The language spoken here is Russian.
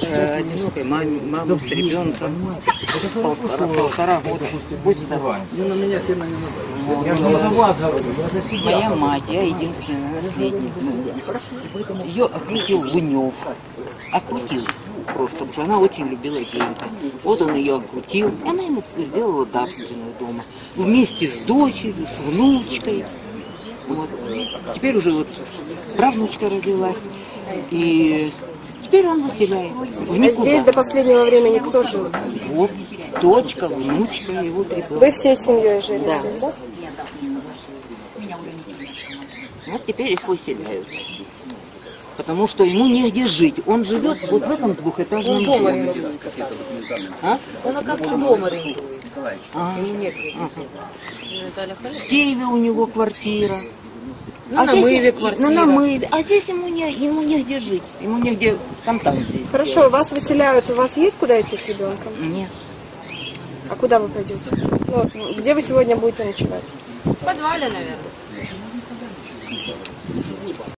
одинокой мамы с ребенком полтора года. Будь здоров. Моя мать, я единственная наследница. Ее окрутил Лунев. Окрутил просто, потому что она очень любила деньги. Вот он ее окрутил, и она ему сделала дарственную дома. Вместе с дочерью, с внучкой. Вот. Теперь уже вот правнучка родилась. И теперь он выселяет. А здесь до последнего времени кто жил? Вот, дочка, внучка, его три была. Вы всей семьей жили Да. здесь, да? Вот теперь их выселяют. Потому что ему негде жить. Он живет вот в этом двухэтажном доме. А? Он, оказывается, дома арендует. В Киеве у него квартира. На Намыве здесь, квартира. на Намыве. А здесь ему негде жить. Ему негде там здесь. Хорошо, вас выселяют, у вас есть куда идти с ребенком? Нет. А куда вы пойдете? Ну, вот, где вы сегодня будете ночевать? В подвале, наверное.